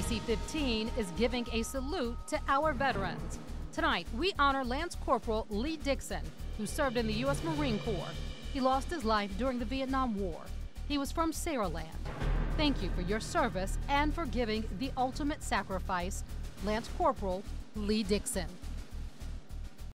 NBC 15 is giving a salute to our veterans. Tonight, we honor Lance Corporal Lee Dixon, who served in the U.S. Marine Corps. He lost his life during the Vietnam War. He was from Saraland. Thank you for your service and for giving the ultimate sacrifice, Lance Corporal Lee Dixon.